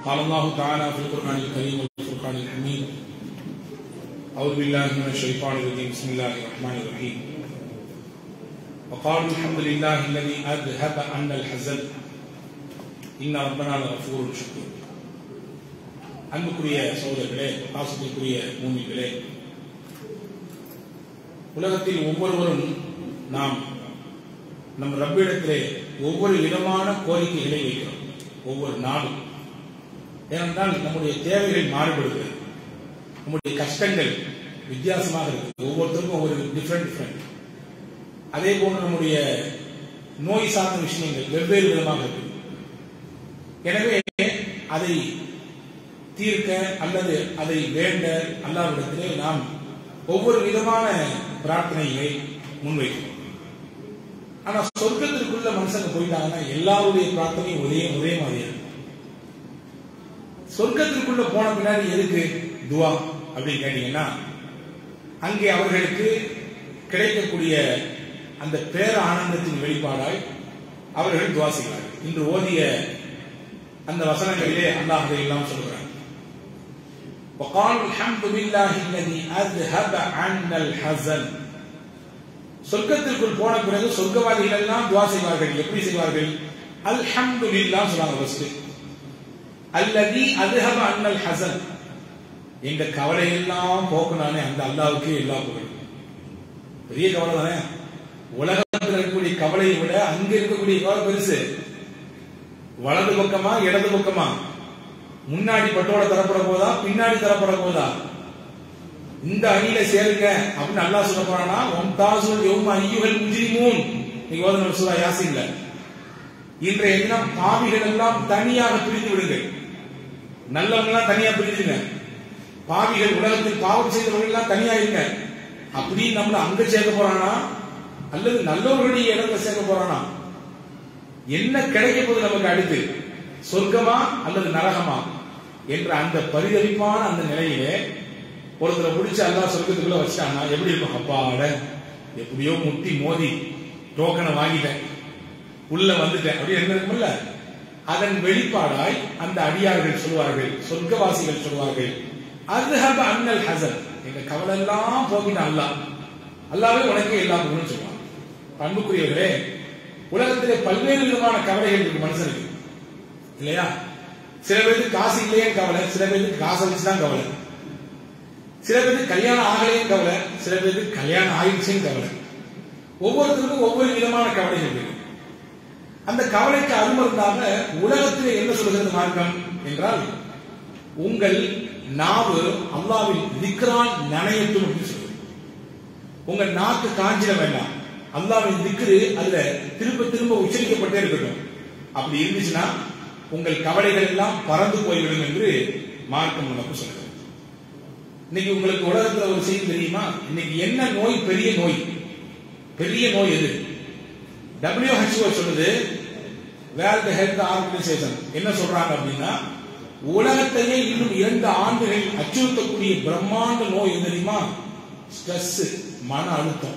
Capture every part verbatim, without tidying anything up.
قال الله تعالى في القرآن الكريم والفرقان الحميد أعوذ بالله من الشيطان الرجيم بسم الله الرحمن الرحيم وقالوا الحمد لله الذي أذهب عنا الحزن إن ربنا لغفور شكور. அன்புக்குரிய சகோதரர்களே, பாசத்திற்குரிய மூமின்களே, உலகத்தில் ஒவ்வொருவரும் நாம் நம் ரப்பிடத்திலே ஒவ்வொரு விதமான கோரிக்கைகளை வைக்கிறோம் ஒவ்வொரு நாளும். ஏனென்றால் நம்முடைய தேவைகள் மாறுபடுகிறது, நம்முடைய கஷ்டங்கள் வித்தியாசமாக இருக்கு, ஒவ்வொருத்தருக்கும் ஒவ்வொரு டிஃப்ரெண்ட் டிஃப்ரெண்ட். அதே போன்று நம்முடைய நோய் சார்ந்த விஷயங்கள் வெவ்வேறு விதமாக இருக்கு. எனவே அதை தீர்க்க அல்லது அதை வேண்ட அல்லாஹ்விடத்திலே நாம் ஒவ்வொரு விதமான பிரார்த்தனைகளை முன்வைக்கிறோம். ஆனா சொர்க்கத்திற்குள்ள மனுஷங்க போயிட்டாங்கன்னா எல்லாருடைய பிரார்த்தனையும் ஒரே ஒரே மாதிரியா. சொர்க்கத்திற்குள்ள போன பின்னாடி எதுக்கு துவா அப்படின்னு கேட்டீங்கன்னா, அங்கே அவர்களுக்கு கிடைக்கக்கூடிய அந்த பேர ஆனந்தத்தின் வெளிப்பாடாய் அவர்கள் துவா செய்வார்கள். இன்று ஓதிய அந்த வசனங்களிலே அல்லாஹ் அதையெல்லாம் சொல்கிறார். وقالوا الحمد لله الذي اذهب عنا الحزن. சொர்க்கத்திற்குள் போன பிறகு சொர்க்கவாதிகள் எல்லாம் துஆ செய்வார்கள். எப்படி செய்வார்கள்? அல்ஹம்துலில்லாஹ் சொல்றாங்க. ஃபர்ஸ்ட் அல்லதி அذهب عنا الحزن, எங்க கவலை எல்லாம் போக்குனானே அந்த அல்லாஹ்வுக்கு எல்லா புகழும். பெரிய கவலை தானே, உலகத்தில் இருக்கக்கூடிய கவலையை விட அங்க இருக்கக்கூடிய கவலை பெருசு. வலது பக்கமா இடது பக்கமா, முன்னாடி பட்டோட தரப்பட போதா பின்னாடி தரப்பட போதா, இந்த அணியில சேருங்க அப்படின்னு அல்லாஹ் சொல்ல போறானா, மும்தாசுல் யௌம அய்யுஹல் முஜ்ரிமூன். நீங்க ஓதுன சூரா யாசீன்ல இன்றைய தினம் பாவிகள் எல்லாம் தனியாக பிரிந்து விடுங்கள், நல்லவங்க எல்லாம் தனியா பிரிஞ்சுங்க, பாவிகள் உலகத்தில் பாவம் செய்தவர்கள் எல்லாம் தனியா இருங்க அப்படின்னு நம்மள அங்க சேர்க்க போறானா அல்லது நல்லவர்களுடைய இடத்துல சேர்க்க போறானா? என்ன கிடைக்க போது நமக்கு அடுத்து, சொர்க்கமா அல்லது நரகமா என்ற அந்த பரிதவிப்பான அந்த நிலையிலே ஒருத்தரை பிடிச்சு அல்லாஹ் சொர்க்கத்துக்குள்ள வச்சாங்கன்னா எப்படி இருக்கும்? அப்பாட எப்படியோ முட்டி மோதி டோக்கனை வாங்கிட்டேன், உள்ள வந்துட்டேன் அப்படி என்ன இருக்கும்ல. அதன் வெளிப்பாடாய் அந்த அடியார்கள் சொல்வார்கள், சொர்க்கவாசிகள் சொல்வார்கள், அذهب عنا الحزن, எங்க கவலை எல்லாம் போக்கிட்டான் அல்லாஹ், அல்லாஹ்வே உனக்கு எல்லா புகழும் சொல்லுவாங்க. அன்புக்குரியவர்களே, உலகத்திலே பல்வேறு விதமான கவலைகள் இருக்கு மனுஷனுக்கு, இல்லையா? சில பேருக்கு காசு இல்லையேன்னு கவலை, சில பேருக்கு காசை வச்சுதான் கவலை, சில பேருக்கு கல்யாணம் ஆகலையும் கவலை, சில பேருக்கு கல்யாணம் ஆயிடுச்சுன்னு கவலை. ஒவ்வொருத்தருக்கும் ஒவ்வொரு விதமான கவலைகள் இருக்கு. அந்த கவலைக்கு அருமருந்தாக உலகத்திலே என்ன சொல்கிறது மார்க்கம் என்றால், உங்கள் நாவு அல்லாஹ்வின் திக்ரால் நனையட்டும் என்று சொல்லுது. உங்க நாக்கு காஞ்சிட வேண்டாம், அல்லாஹ்வின் திக்ரு அதுல திரும்ப திரும்ப உச்சரிக்கப்பட்டே இருக்கட்டும். அப்படி இருந்துச்சுன்னா உங்கள் கவலைகள் எல்லாம் பறந்து போய்விடும் என்று மார்க்கம் நமக்கு சொல்கிறது. இன்னைக்கு உங்களுக்கு உலகத்துல ஒரு செய்தி தெரியுமா? இன்னைக்கு என்ன நோய் பெரிய நோய்? பெரிய நோய் எது? டபிள்யூ ஹெச் ஓ சொல்லுது, வேர்ல்ட் ஹெல்த் ஆர்கனைசேஷன் என்ன சொல்றாங்க அப்படின்னா, உலகத்தையே இன்னும் இரண்டு ஆண்டுகள் அச்சுறுத்தக்கூடிய பிரம்மாண்ட நோய் எது தெரியுமா? ஸ்ட்ரெஸ், மன அழுத்தம்.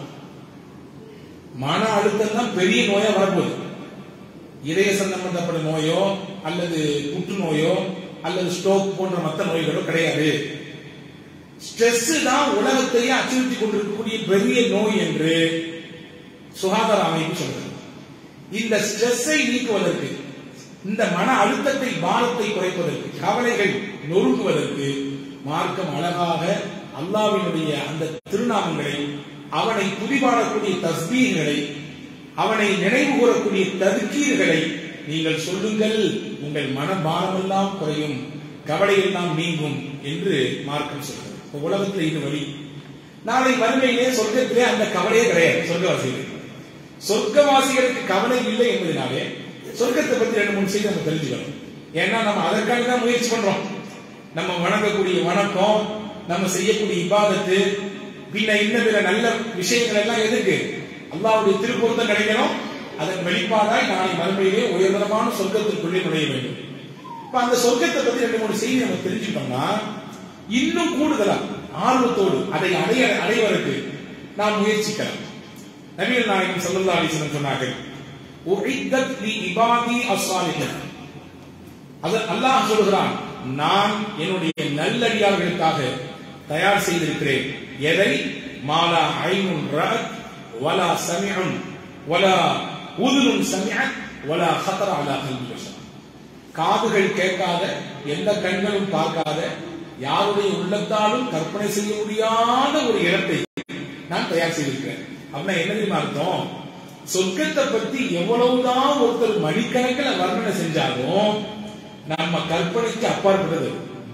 மன அழுத்தம் தான் பெரிய நோயா வரப்போகுது. இதய சம்பந்தப்பட்ட நோயோ அல்லது புற்றுநோயோ அல்லது ஸ்ட்ரோக் போன்ற மற்ற நோய்களோ கிடையாது. ஸ்ட்ரெஸ் தான் உலகத்தையே அச்சுறுத்தி கொண்டிருக்கக்கூடிய பெரிய நோய் என்று சுகாதார அமைப்பு சொல்றது. இந்த ஸ்ட்ரெஸ்ஸை நீக்குவதற்கு, இந்த மன அழுத்தத்தை பாரத்தை குறைப்பதற்கு, கவலைகள் நொறுங்குவதற்கு மார்க்கம் அழகாக அல்லாஹ்வினுடைய அந்த திருநாமங்களை, அவனை துதிபாடக்கூடிய தஸ்பீஹ்களை, அவனை நினைவு கூறக்கூடிய ததுக்கீர்களை நீங்கள் சொல்லுங்கள், உங்கள் மனபாரமெல்லாம் குறையும், கவலை எல்லாம் நீங்கும் என்று மார்க்கம் சொல்கிறது. உலகத்தில் இது வழி. நாளை மறுமையிலே சொர்க்கத்திலே அந்த கவலையே கிடையாது. சொர்க்கவாசிகள் சொர்க்கவாசிகளுக்கு கவலை இல்லை என்பதனாலே சொர்க்கத்தை பத்தி ரெண்டு மூணு செய்தி நம்ம தெரிஞ்சுக்கணும். ஏன்னா நம்ம அதற்காக தான் முயற்சி பண்றோம். நம்ம வணங்கக்கூடிய வணக்கம், நம்ம செய்யக்கூடிய இபாதத்து, பின்ன இன்னும் பிற நல்ல விஷயங்கள் எல்லாம் எதுக்கு? அல்லாஹ்வுடைய திருப்பொருத்தம் கிடைக்கணும். அதன் வெளிப்பாடாய் நாளை மறுமையிலே உயர்தரமான சொர்க்கத்திற்குள்ளே நுழைய வேண்டும். இப்ப அந்த சொர்க்கத்தை பத்தி ரெண்டு மூணு செய்தி நம்ம தெரிஞ்சுட்டோம்னா இன்னும் கூடுதலா ஆர்வத்தோடு அதை அடைய அடைவதற்கு நாம் முயற்சிக்கலாம். நபிகள் நாயகம் ஸல்லல்லாஹு அலைஹி வஸல்லம் சொன்னார்கள், உஇத்தத் லி இபாதி அஸ்ஸாலிஹீன், அது அல்லாஹ் சொல்கிறான், நான் என்னுடைய நல்லடியார்களுக்காக தயார் செய்திருக்கிறேன். எதை? மாலா ஐனுன் ரஅத் வலா சமிஅன் வலா உதுனுன் சமிஅத் வலா ஹதர அலா கல்பி பஷர். காதுகள் கேட்காத, எந்த கண்களும் பார்க்காத, யாருடைய உள்ளத்தாலும் கற்பனை செய்ய முடியாத ஒரு இடத்தை நான் தயார் செய்திருக்கிறேன். அப்படின்னா என்ன தெரியுமா அர்த்தம்? சொர்க்கத்தை பத்தி எவ்வளவுதான் ஒருத்தர் மணிக்கணக்கில் வர்ணனை செஞ்சாலும் நம்ம கற்பனைக்கு அப்பாற்பட்டது.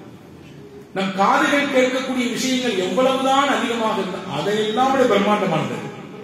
நம் காதுகள் கேட்கக்கூடிய விஷயங்கள் எவ்வளவுதான் அதிகமாக இருந்தால் அதையெல்லாம் விட பிரம்மாண்டமானது.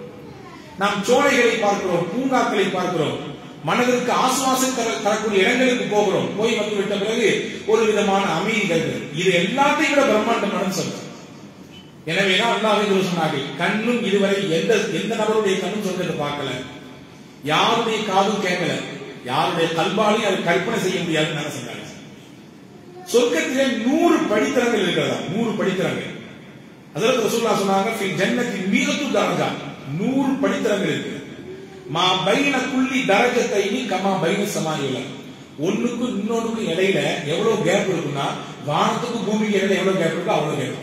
நாம் சோலைகளை பார்க்கிறோம், பூங்காக்களை பார்க்கிறோம், மனதிற்கு ஆசுவாசம் தரக்கூடிய இடங்களுக்கு போகிறோம். போய் வந்து விட்ட பிறகு ஒரு விதமான அமைதி கிடைக்கிறது. இது எல்லாத்தையும் விட பிரம்மாண்டமான சொல்றோம். எனவேதான் அல்லாஹ் சொன்னார்கள், கண்ணும் இதுவரை எந்த எந்த நபருடைய கண்ணும் சொர்க்கத்தை பார்க்கல, யாருடைய காதும் கேட்கல, யாருடைய கல்பாலையும் அதை கற்பனை செய்ய முடியாதுன்னு சொன்னாங்க. சொர்க்கத்திலே நூறு படித்தரங்கள் இருக்கிறதா? நூறு படித்தரங்கள். ஹஜ்ரத் ரசூலுல்லாஹ் சொன்னாங்க, ஃபில் ஜன்னத்தி மீஅத்து தரஜா, நூறு படித்தரங்கள் இருக்கு. மா பைன குல்லி தரஜத்தைனி கமா பைன ஸமாஇ வல். ஒண்ணுக்கு இன்னொன்னுக்கு இடையில எவ்வளவு கேப் இருக்குன்னா, வானத்துக்கும் பூமிக்கு இடையில எவ்வளவு கேப் இருக்கோ அவ்வளவு கேப்.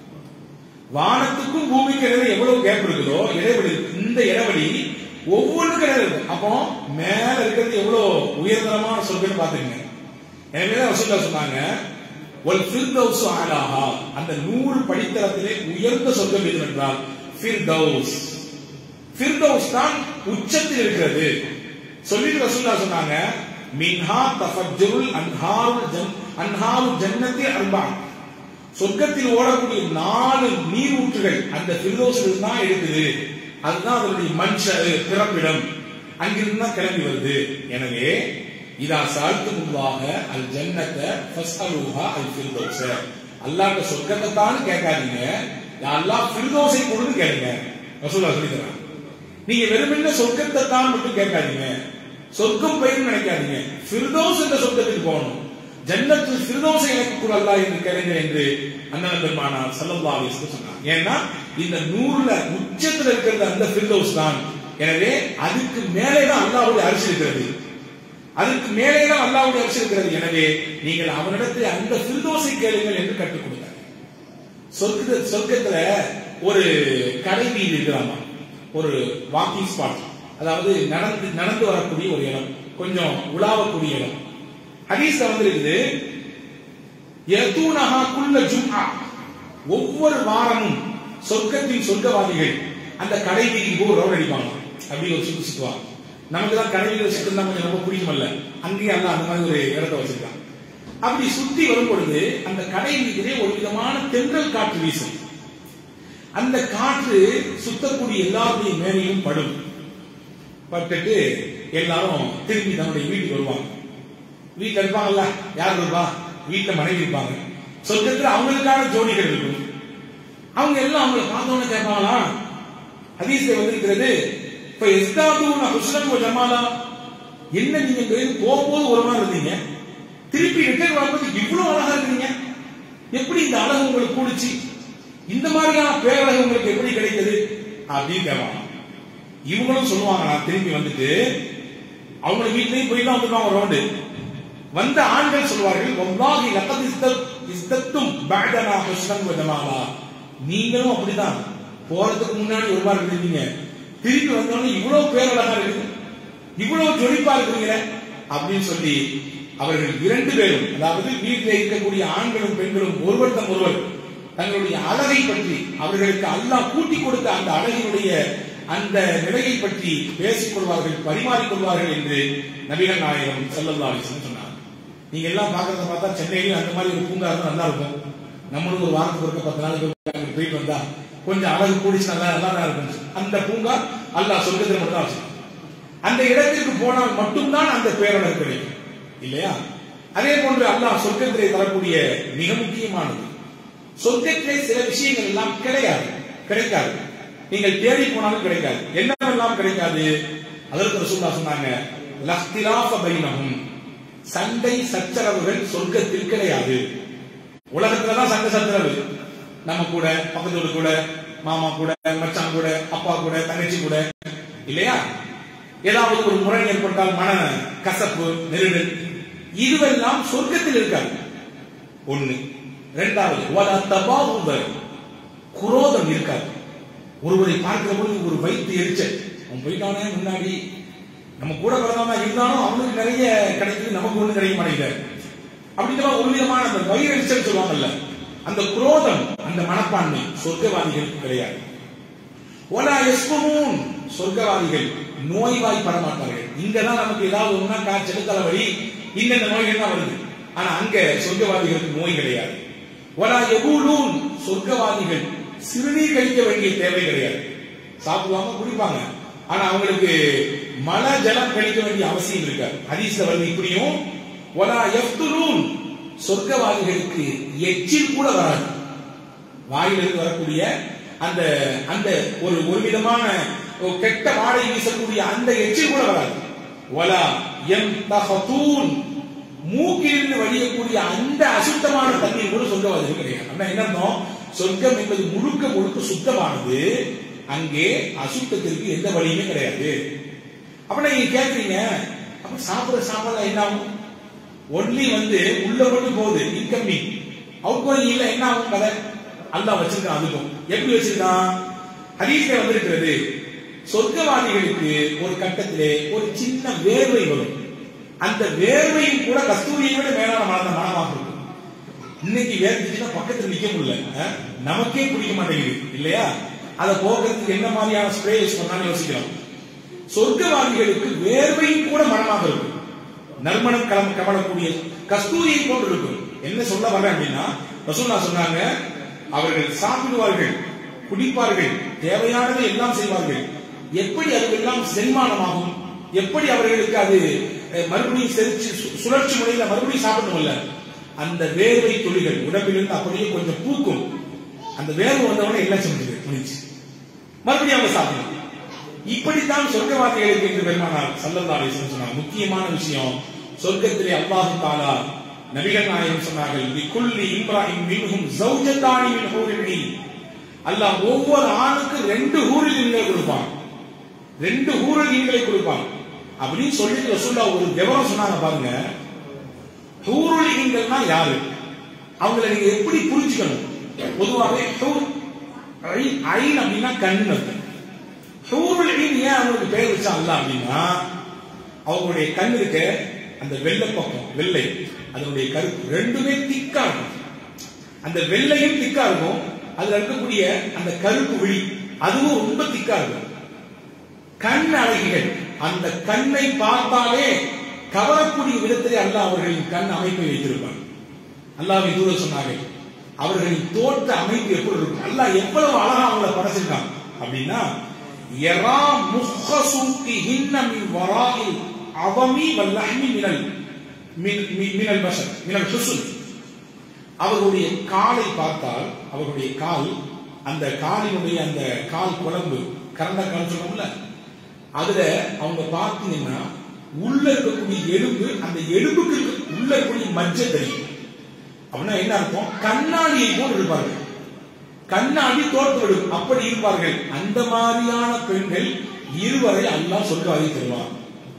வானத்துக்கும் பூமிக்கு இடையில எவ்வளவு கேப் இருக்குதோ இடைவெளி, இந்த இடைவெளி ஒவ்வொன்றுக்கும் இடையில இருக்கு. அப்போ மேல இருக்கிறது எவ்வளவு உயர்தரமான சொர்க்கம் பாத்துக்கங்க. எனவேதான் ரசூலுல்லாஹ் சொன்னாங்க, வல் ஃபிர்தௌஸ் அலாஹா, அந்த நூறு படித்தரத்திலே உயர்ந்த சொர்க்கம் எது என்றால் ஃபிர்தௌஸ். ஃபிர்தௌஸ் தான் உச்சத்தில் இருக்கிறது. சொல்லிட்டு ரசூலுல்லாஹ் சொன்னாங்க, மின்ஹா தஃபஜ்ஜுல் அன்ஹாருல் ஜன் அன்ஹாருல் ஜன்னத்தி அர்பா, சொர்க்கத்தில் ஓடக்கூடிய நாலு நீரூற்றுகள் அந்த ஃபிர்தௌஸில் தான் இருக்குது. அதுதான் அதனுடைய மன்ஷ பிறப்பிடம், அங்கிருந்து தான் கிளம்பி வருது. எனவே இதா சால்துமுல்லாஹ அல் ஜன்னத ஃபஸ்அலுஹா அல் ஃபிர்தௌஸ, அல்லாஹ்ட்ட சொர்க்கத்தை தான் கேட்காதீங்க, யா அல்லாஹ் ஃபிர்தௌஸை கொடுத்து கேளுங்க. ரசூலுல்லாஹ் சொல்லி தராங்க. நீங்க வெறுமனே சொர்க்கத்தை தான் மட்டும் கேட்காதீங்க, சொர்க்கம் போயின்னு நினைக்காதீங்க, ஃபிர்தௌஸ் என்ற சொர்க்கத்துக்கு போகணும். ஜன்னத்துல் ஃபிர்தௌஸை எனக்கு கூட அல்லாஹ் என்று கேளுங்க என்று அண்ணன் பெருமானார் ஸல்லல்லாஹு அலைஹி வஸல்லம் சொன்னாங்க. ஏன்னா இந்த நூறுல உச்சத்தில் இருக்கிறது அந்த ஃபிர்தௌஸ் தான். எனவே அதுக்கு மேலே தான் அல்லாஹ்வுடைய அரிசி இருக்கிறது, அதுக்கு மேலே தான் அல்லாஹ்வுடைய அரிசி இருக்கிறது. எனவே நீங்கள் அவனிடத்தில் அந்த ஃபிர்தௌஸை கேளுங்கள் என்று கற்றுக் கொடுத்தார். சொர்க்க சொர்க்கத்துல ஒரு கடை வீதி இருக்கிறாமா, ஒரு வாக்கிங் ஸ்பாட், அதாவது நடந்து நடந்து வரக்கூடிய ஒரு இடம், கொஞ்சம் உலாவக்கூடிய இடம். ஹதீஸ்ல வந்திருக்குது, யதூனஹா குல்ல ஜும்ஆ, ஒவ்வொரு வாரமும் சொர்க்கத்தின் சொர்க்கவாதிகள் அந்த கடை வீதிக்கு போய் ரவுண்ட் அடிப்பாங்க. அப்படி ஒரு சுத்து சுத்துவாங்க. நமக்கு தான் கடை வீதியில் சுத்தம் கொஞ்சம் ரொம்ப பிடிக்குமல்ல, அங்கேயே எல்லாம் அந்த மாதிரி ஒரு இடத்தை வச்சிருக்காங்க. அப்படி சுத்தி வரும் பொழுது அந்த கடை வீதியிலே ஒரு விதமான தென்றல் காற்று வீசும். அந்த காற்று சுத்தக்கூடிய எல்லாருடைய மேலையும் படும். பட்டுட்டு எல்லாரும் திரும்பி தன்னுடைய வீட்டுக்கு வருவாங்க. வீட்டுல இருப்பாங்கல்ல, யார் இருப்பா? வீட்டுல மனைவி இருப்பாங்க. சொர்க்கத்துல அவங்களுக்கான ஜோடிகள் இருக்கும். அவங்க எல்லாம் அவங்களை பார்த்தோன்னு கேட்பாங்களா? ஹதீஸ்ல வந்திருக்கிறது, இப்ப எஸ்தாதுன ஹுஸ்னன் வ ஜமாலா, என்ன நீங்க போகும்போது ஒரு மாதிரி இருந்தீங்க, திருப்பி ரிட்டர்ன் வரும்போது இவ்வளவு அழகா இருக்கீங்க, எப்படி இந்த அழகு உங்களுக்கு கூடுச்சு, இந்த மாதிரியான பேரழகு உங்களுக்கு எப்படி கிடைத்தது அப்படின்னு கேட்பாங்க. இவங்களும் சொல்லுவாங்க, திரும்பி வந்துட்டு அவங்க வீட்லயும் போய் தான் வந்துருவாங்க ரவுண்டு. வந்த ஆண்கள் சொல்வார்கள், வல்லாஹி லகத் இஸ்தத்தும் பஅதனா ஹுஸ்னன் வ ஜமாலா, நீங்களும் அப்படிதான் போறதுக்கு முன்னாடி ஒரு மாதிரி இருந்தீங்க, திருப்பி வந்தோடனே இவ்வளவு பேரழகா இருக்கு, இவ்வளவு ஜொலிப்பா இருக்கிறீங்க அப்படின்னு சொல்லி அவர்கள் இரண்டு பேரும், அதாவது வீட்டில் இருக்கக்கூடிய ஆண்களும் பெண்களும் ஒருவர் தம் ஒருவர் தங்களுடைய அழகை பற்றி, அவர்களுக்கு அல்லாஹ் கூட்டி கொடுத்த அந்த அழகினுடைய அந்த நிலையை பற்றி பேசிக் கொள்வார்கள், பரிமாறிக் கொள்வார்கள் என்று நபிகள் நாயகம் ஸல்லல்லாஹு அலைஹி வஸல்லம் சொன்னார். நீங்க எல்லாம் பாக்குறத பார்த்தா சென்னையிலும் அந்த மாதிரி ஒரு பூங்கா இருந்தா நல்லா இருக்கும். நம்மளும் ஒரு வாரத்துக்கு ஒருக்க பத்து நாளைக்கு போயிட்டு வந்தா கொஞ்சம் அழகு கூடிச்சு நல்லா நல்லா இருக்கும். அந்த பூங்கா அல்லாஹ் சொர்க்கத்தில் மட்டும் தான். அந்த இடத்திற்கு போனால் மட்டும்தான் அந்த பேரழகு கிடைக்கும் இல்லையா? அதே போன்று அல்லாஹ் சொர்க்கத்திலே தரக்கூடிய மிக முக்கியமானது, சொர்க்கத்திலே சில விஷயங்கள் எல்லாம் கிடையாது, கிடைக்காது, நீங்கள் தேடி போனாலும் கிடைக்காது. என்னவெல்லாம் கிடைக்காது? அதற்கு ரசூலுல்லாஹ் சொன்னாங்க, லக்திலாஃப பைனஹும், சண்டை சச்சரவுகள் சொர்க்கத்தில் கிடையாது. உலகத்துலதான் சண்டை சச்சரவு, நம்ம கூட, பக்கத்தோடு கூட, மாமா கூட, மச்சான் கூட, அப்பா கூட, தங்கச்சி கூட இல்லையா? ஏதாவது ஒரு முறை ஏற்பட்டால் மன கசப்பு, நெருடல், இதுவெல்லாம் சொர்க்கத்தில் இருக்காது. ஒண்ணு. இரண்டாவது வலா தபாகுத, குரோதம் இருக்காது. ஒருவரை பார்க்கிற பொழுது ஒரு வயிற்று எரிச்சல், அவன் போயிட்டானே முன்னாடி நம்ம கூட பிறந்தவனா இருந்தாலும் அவனுக்கு நிறைய கிடைக்குது, நமக்கு ஒண்ணு கிடைக்க மாட்டேங்குது அப்படின்ற ஒரு விதமான அந்த வயிறு எரிச்சல் சொல்லுவாங்கல்ல, அந்த குரோதம், அந்த மனப்பான்மை சொர்க்கவாதிகளுக்கு கிடையாது. ஒலா யஸ்குமூன், சொர்க்கவாதிகள் நோய்வாய்ப்பட மாட்டார்கள். இங்கதான் நமக்கு ஏதாவது ஒண்ணா காய்ச்சல் தலைவலி இந்த நோய்கள் தான் வருது. ஆனா அங்க சொர்க்கவாதிகளுக்கு நோய் கிடையாது. ஒலா யகூலூன், சொர்க்கவாதிகள் சிறுநீர் கழிக்க வேண்டிய தேவை கிடையாது. சாப்பிடுவாங்க குடிப்பாங்க, ஆனா அவங்களுக்கு மல ஜலம் கழிக்க வேண்டிய அவசியம் இருக்காது. ஹதீஸ்ல வருது இப்படியும். ஒலா யஃப்துலூன், சொர்க்கவாதிகளுக்கு எச்சில் கூட வராது. வாயிலிருந்து வரக்கூடிய அந்த அந்த ஒரு ஒரு விதமான கெட்ட வாடை வீசக்கூடிய அந்த எச்சில் கூட வராது. வலா யம்தஹதூன், மூக்கிலிருந்து வடியக்கூடிய அந்த அசுத்தமான தண்ணீர் கூட சொர்க்கவாதிகள் கிடையாது. என்ன அர்த்தம்? சொர்க்கம் என்பது முழுக்க முழுக்க சுத்தமானது, அங்கே அசுத்தத்திற்கு எந்த வழியுமே கிடையாது. அப்ப நீங்க கேக்குறீங்க, அப்ப சாப்பிட சாப்பிட என்ன ஆகும்? ஒன்லி வந்து உள்ள மட்டும் போகுது, இன்கமிங் அவுட் கோயிங் இல்ல, என்ன ஆகும் கதை? அல்லாஹ் வச்சிருக்கான். அதுக்கும் எப்படி வச்சிருக்கான்? ஹதீஸ்ல வந்திருக்கிறது, சொர்க்கவாதிகளுக்கு ஒரு கட்டத்திலே ஒரு சின்ன வேர்வை வரும். அந்த வேர்வையும் கூட கஸ்தூரியை விட மேலான மனத மனமாக இருக்கும். இன்னைக்கு வேர்த்துச்சுன்னா பக்கத்துல நிக்க முடியல, நமக்கே பிடிக்க மாட்டேங்குது இல்லையா? அதை போக்குறதுக்கு என்ன மாதிரியான ஸ்ப்ரே யூஸ் பண்ணாலும் யோசிக்கிறோம். சொர்க்கவாதிகளுக்கு வேர்வையும் கூட மனமாக இருக்கும், நறுமணம் கலம் கமலக்கூடிய கஸ்தூரியை போன்று இருக்கும். என்ன சொல்ல வர்றேன் அப்படின்னா, ரசூலுல்லாஹ் சொன்னாங்க, அவர்கள் சாப்பிடுவார்கள், குடிப்பார்கள், தேவையானதை எல்லாம் செய்வார்கள். எப்படி அதுவெல்லாம் செரிமானமாகும்? எப்படி அவர்களுக்கு அது மறுபடியும் செரிச்சு சுழற்சி முறையில மறுபடியும் சாப்பிடணும்ல, அந்த வேர்வை துளிகள் உடம்பிலிருந்து அப்படியே கொஞ்சம் பூக்கும். அந்த வேர்வை வந்தவொடனே எல்லாம் செஞ்சது முடிச்சு மறுபடியும் அவங்க சாப்பிடணும். இப்படித்தான் சொர்க்கவாதிகளுக்கு என்று பெருமானார் ஸல்லல்லாஹு அலைஹி வஸல்லம் சொன்னார். முக்கியமான விஷயம், சொர்க்கத்திலே அல்லாஹ் தஆலா நபிகள் நாயகம் சொன்னார்கள், லிகுல்லி இம்ராஇன் மின்ஹும் ஸௌஜதானி மின் ஹூரில் ஈன், அல்லாஹ் ஒவ்வொரு ஆணுக்கு ரெண்டு ஹூரில் ஈன்களை கொடுப்பான், ரெண்டு ஹூரில் ஈன்களை கொடுப்பான் அப்படின்னு சொல்லிட்டு ரசூலுல்லாஹ் ஒரு விவரம் சொன்னாங்க பாருங்க. ஹூருல் ஈன்கள்னா யாரு, அவங்களை நீங்க எப்படி புரிஞ்சுக்கணும்? பொதுவாகவே ஹூர் ஐன் அப்படின்னா கண்ணு அர்த்தம். ஹூருல் ஈன் ஏன் அவங்களுக்கு பேர் வச்சா அல்லாஹ் அப்படின்னா, அவங்களுடைய கண் இருக்க அந்த வெள்ளை பக்கம், வெள்ளை அதனுடைய கருப்பு ரெண்டுமே திக்கா இருக்கும். அந்த வெள்ளையும் திக்கா இருக்கும், அதுல இருக்கக்கூடிய அந்த கருப்பு விழி அதுவும் ரொம்ப திக்கா இருக்கும். கண் அழகிகள், அந்த கண்ணை பார்த்தாலே கவரக்கூடிய விதத்திலே அல்லாஹ் அவர்களின் கண் அமைப்பை வைத்திருப்பார். அல்லாஹ்வை தூதர் சொன்னார்கள், அவர்களின் தோற்ற அமைப்பு எப்படி இருக்கும், அல்லாஹ் எவ்வளவு அழகா அவங்களை படைச்சிருக்கான் அப்படின்னா, யரா முஹ்ஸூகிஹின்ன மின் வராஇல் அவமி வல்லஹ்மி மினல் மினல் பஷர் மினல் ஹுஸ்ன், அவர்களுடைய காலை பார்த்தால், அவர்களுடைய கால், அந்த காலினுடைய அந்த கால் குழம்பு கரண்ட கால் சொல்லுவோம்ல, அதுல அவங்க பார்த்தீங்கன்னா உள்ள இருக்கக்கூடிய எலும்பு, அந்த எலும்புக்கு உள்ள இருக்கக்கூடிய மஞ்சள் தெரியும். அப்படின்னா என்ன அர்த்தம்? கண்ணாடியை போல் இருப்பார்கள், கண்ணாடி தோற்று விடும், அப்படி இருப்பார்கள். அந்த மாதிரியான பெண்கள் இருவரை அல்லாஹ் சொர்க்கவாதி தருவார்.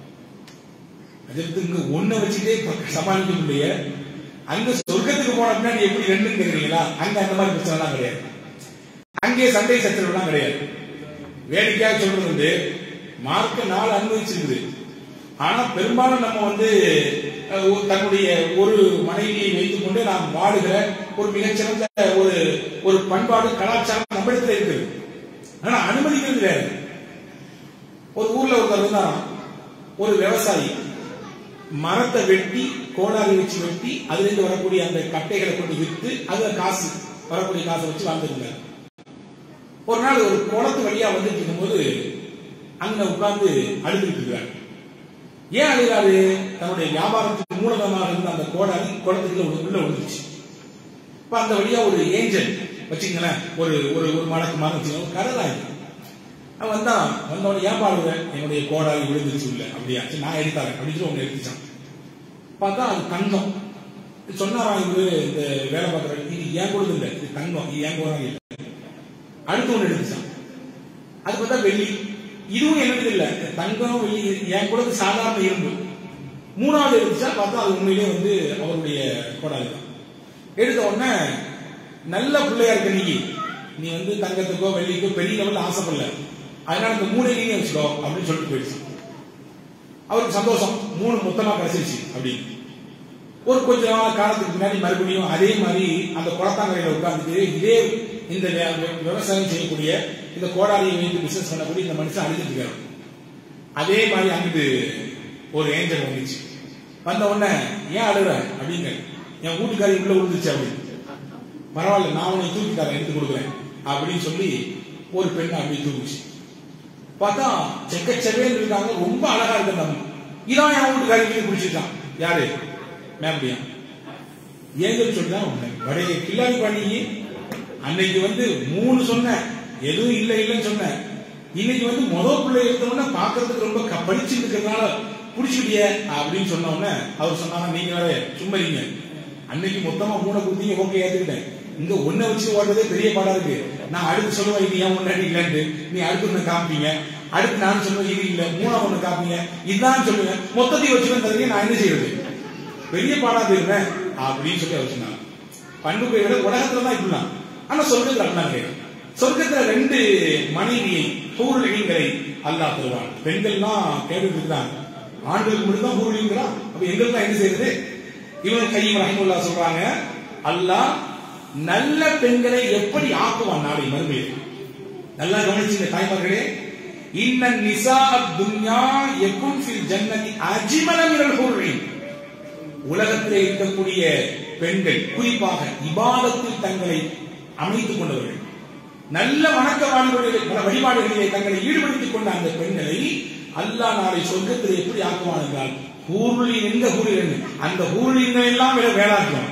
அதற்கு இங்க ஒன்ன வச்சுட்டே சமாளிக்க முடிய, அங்க சொர்க்கத்துக்கு போன பின்னாடி எப்படி ரெண்டு கேக்குறீங்களா? அங்க அந்த மாதிரி பிரச்சனை எல்லாம் கிடையாது, அங்கே சண்டை சச்சரவு எல்லாம் கிடையாது. வேடிக்கையாக சொல்றது வந்து மார்க்க நாள் அனுமதிச்சிருக்குது, ஆனா பெரும்பாலும் நம்ம வந்து தன்னுடைய ஒரு மனைவியை வைத்துக் கொண்டு நாம் வாடுகிற ஒரு மிகச்சிறந்த ஒரு ஒரு பண்பாடு கலாச்சாரம் நம்மிடத்தில் இருக்குது. ஆனா அனுமதிக்கிறது வேற. ஒரு ஊர்ல ஒருத்தர் இருந்தாராம், ஒரு விவசாயி மரத்தை வெட்டி கோடாரி வச்சு வெட்டி அதுல இருந்து வரக்கூடிய அந்த கட்டைகளை கொண்டு விற்று அதுல காசு வரக்கூடிய காசை வச்சு வாழ்ந்துருந்தார். ஒரு நாள் ஒரு குளத்து வழியா வந்துட்டு இருக்கும்போது அங்க உட்கார்ந்து அழுதுட்டு இருக்கிறார். ஏன் அழுகிறாரு? தன்னுடைய வியாபாரத்துக்கு மூலதனமாக இருந்த அந்த கோடாரி குளத்துக்குள்ள உள்ள விழுந்துச்சு. இப்ப அந்த வழியா ஒரு ஏஞ்சல் வச்சுங்களேன், ஒரு ஒரு ஒரு மடக்கு மாதிரி வச்சுக்கோங்க, கடலாய் அவன் வந்தான். வந்தவன ஏன் பாடுற, என்னுடைய கோடாரி விழுந்துச்சு உள்ள, அப்படியா நான் எடுத்தாரேன் அப்படின்னு ஒண்ணு எடுத்துச்சான். பார்த்தா அது தங்கம். சொன்னாராம் இவரு இந்த வேலை பார்க்குற, இது ஏன் கொடுது இல்லை, இது தங்கம், இது ஏன் கோடாரி இல்லை. அடுத்து ஒண்ணு எடுத்துச்சான், அது பார்த்தா வெள்ளி, இதுவும் என்னது இல்ல, தங்கம் வெள்ளி, என் கூட சாதாரண இரும்பு. மூணாவது எடுத்துச்சா பார்த்தா அது உண்மையிலே வந்து அவருடைய கோடாலி தான். எடுத்த உடனே நல்ல பிள்ளையா இருக்க நீ நீ வந்து தங்கத்துக்கோ வெள்ளிக்கோ பெரிய லெவலில் ஆசைப்படல, அதனால இந்த மூணு நீங்க வச்சுக்கோ அப்படின்னு சொல்லிட்டு போயிடுச்சு. அவருக்கு சந்தோஷம், மூணு மொத்தமா கிடைச்சிருச்சு அப்படின்னு. ஒரு கொஞ்சம் காலத்துக்கு முன்னாடி மறுபடியும் அதே மாதிரி அந்த குளத்தாங்கரையில உட்கார்ந்துட்டு இதே இந்த விவசாயம் செய்யக்கூடிய இந்த கோடாரியை வைத்து பிசினஸ் பண்ணக்கூடிய இந்த மனுஷன் அழிஞ்சிட்டு இருக்காரு. அதே மாதிரி அங்கிட்டு ஒரு ஏஞ்சல் வந்துச்சு. வந்த உடனே ஏன் அழுற அப்படின்னு, என் வீட்டுக்காரி உள்ள விழுந்துச்சு அப்படின்னு. பரவாயில்ல, நான் உனக்கு தூக்கி தரேன், எடுத்து கொடுக்குறேன் அப்படின்னு சொல்லி ஒரு பெண் அப்படி தூக்குச்சு. பார்த்தா செக்கச்சவே இருக்காங்க, ரொம்ப அழகா இருக்கு. நம்ம இதான் என் வீட்டுக்காரி குடிச்சிருக்கான். யாரு? மேம்பியா ஏஞ்சல் சொல்லிதான் உண்மை. வடைய கில்லாடி பண்ணி அன்னைக்கு வந்து மூணு சொன்ன, எதுவும் இல்லை இல்லைன்னு சொன்ன. இன்னைக்கு வந்து முதல் பிள்ளை எடுத்தோம்னா பாக்குறதுக்கு ரொம்ப படிச்சு இருக்கிறதுனால புடிச்சுட்டிய அப்படின்னு சொன்ன உடனே அவர் சொன்னாங்க, நீங்க வேற சும்மா இருங்க, அன்னைக்கு மொத்தமா மூணை குத்திங்க, ஓகே ஏத்துக்கிட்டேன். இங்க ஒன்ன வச்சு ஓடுறதே பெரிய பாடா இருக்கு. நான் அடுத்து சொல்லுவேன் இது ஏன் முன்னாடி இல்லைன்னு, நீ அடுத்து ஒண்ணு காப்பீங்க, அடுத்து நான் சொல்லுவேன் இது இல்ல, மூணா ஒண்ணு காப்பீங்க, இதுதான் சொல்லுவேன், மொத்தத்தையும் வச்சுக்கணும், நான் என்ன செய்யறது, பெரிய பாடா இருந்தேன் அப்படின்னு சொல்லி அவர் சொன்னாங்க. பண்புகளை விட உலகத்துல தான் இப்படிலாம், ஆனா சொர்க்கத்துல அப்படின்னாங்க. சொர்க்கத்துல ரெண்டு மனைவியை ஹூருலிங்களை அல்லாஹ் தருவான். பெண்கள்லாம் கேட்டுட்டு இருக்கிறாங்க, ஆண்களுக்கு மட்டும் தான் ஹூருலிங்களா, அப்ப எங்களுக்கு என்ன செய்யறது? இவன் கையும் ரஹிமுல்லாஹ் சொல்றாங்க, அல்லாஹ் நல்ல பெண்களை எப்படி ஆக்குவான் நாளை மறுமையில். நல்லா கவனிச்சுங்க தாய்மார்களே, இன்ன நிசா துன்யா யகுன் ஃபில் ஜன்னதி அஜ்மல மினல் ஹூரின். உலகத்திலே இருக்கக்கூடிய பெண்கள் குறிப்பாக இபாதத்தில் தங்களை அமைத்துக் கொண்டவர்கள், நல்ல வணக்க வழிபாடுகளிலே தங்களை ஈடுபடுத்திக் கொண்ட அந்த பெண்களை அல்லாஹ் நாளை சொர்க்கத்தில் எப்படி ஆக்குவான் என்றால், ஹூருலின் என்ற ஹூரின், அந்த ஹூருலினை எல்லாம் விட மேலாக்குவான்.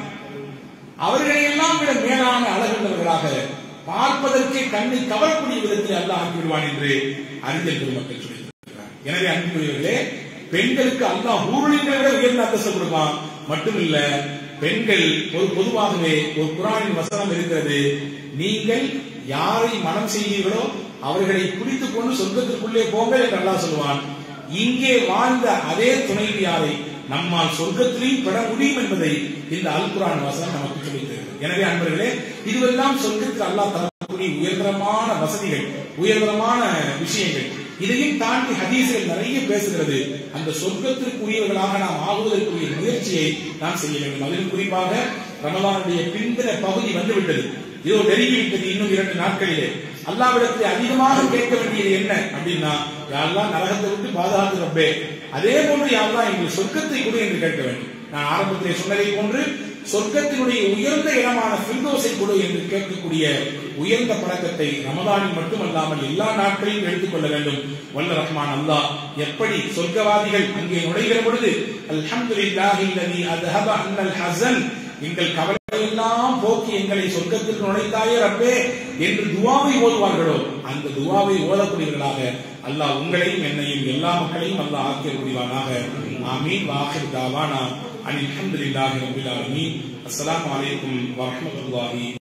அவர்களை எல்லாம் விட மேலான அழகுள்ளவர்களாக பார்ப்பதற்கே கண்ணை கவரக்கூடிய விதத்தில் அல்லாஹ் ஆக்கிவிடுவான் என்று அறிஞர் பெருமக்கள் சொல்லியிருக்கிறார். எனவே அன்புக்குரியவர்களே, பெண்களுக்கு அல்லாஹ் ஹூருலினை விட உயர்ந்த அந்தஸ்து கொடுப்பான். மட்டுமில்ல, பெண்கள் ஒரு பொதுவாகவே ஒரு குர்ஆனின் வசனம் இருக்கிறது, நீங்கள் யாரை மனம் செய்வீர்களோ அவர்களை பிடித்துக் கொண்டு சொர்க்கத்திற்குள்ளே போங்கள் என்று அல்லாஹ் சொல்லுவான். இங்கே வாழ்ந்த அதே துணைவியாரை நம்மால் சொர்க்கத்திலையும் பெற முடியும் என்பதை இந்த அல் குர்ஆன் வசனம் நமக்கு சொல்லித் தருகிறது. எனவே அன்பர்களே, இதுவெல்லாம் சொர்க்கத்தில் அல்லாஹ் தரக்கூடிய உயர்தரமான வசதிகள், உயர்தரமான விஷயங்கள். இதையும் தாண்டி ஹதீஸ்கள் நிறைய பேசுகிறது. அந்த சொர்க்கத்திற்குரியவர்களாக நாம் ஆகுவதற்குரிய முயற்சியை நாம் செய்ய வேண்டும். அதிலும் குறிப்பாக ரமலானுடைய பிந்தின பகுதி வந்துவிட்டது, இதோ நெருங்கிவிட்டது. இன்னும் இரண்டு நாட்களிலே அல்லாஹ்விடத்தில் அதிகமாக கேட்க வேண்டியது என்ன அப்படின்னா, யாரெல்லாம் நரகத்தை விட்டு பாதுகாத்து ரப்பே, அதே போன்று யாரெல்லாம் எங்கள் சொர்க்கத்தை கூட என்று கேட்க வேண்டும். நான் ஆரம்பத்திலே சொன்னதை போன்று சொர்க்கத்தினுடைய உயர்ந்த இடமான ஃபிர்தௌஸை கொடு என்று கேட்கக்கூடிய உயர்ந்த பழக்கத்தை ரமதானில் மட்டுமல்லாமல் எல்லா நாட்களிலும் எடுத்துக்கொள்ள வேண்டும். வல்ல ரஹ்மான் அல்லாஹ் எப்படி சொர்க்கவாதிகள் அங்கே நுழைகிற பொழுது அல்ஹம்துலில்லாஹி அல்லதி அத்ஹப அன்னல் ஹஸன், எங்கள் கவலையெல்லாம் போக்கி எங்களை சொர்க்கத்தில் நுழைத்தாயே ரப்பே என்று துஆவை ஓதுவார்களோ, அந்த துஆவை ஓதக்கூடியவர்களாக அல்லாஹ் உங்களையும் என்னையும் எல்லா மக்களையும் அல்லாஹ் ஆக்கிய புரிவானாக. ஆமீன். வாஹிர் தாவானா அனில் ஹம்துலில்லாஹி ரப்பில் ஆலமீன். அஸ்ஸலாமு அலைக்கும் வரஹ்மத்துல்லாஹி